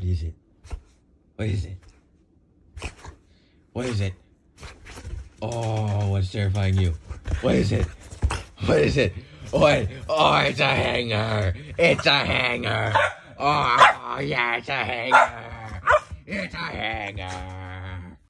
is it? What is it? What is it? Oh, what's terrifying you? What is it? What is it? What? Oh, it's a hanger. It's a hanger. Oh, yeah, it's a hanger. It's a hanger.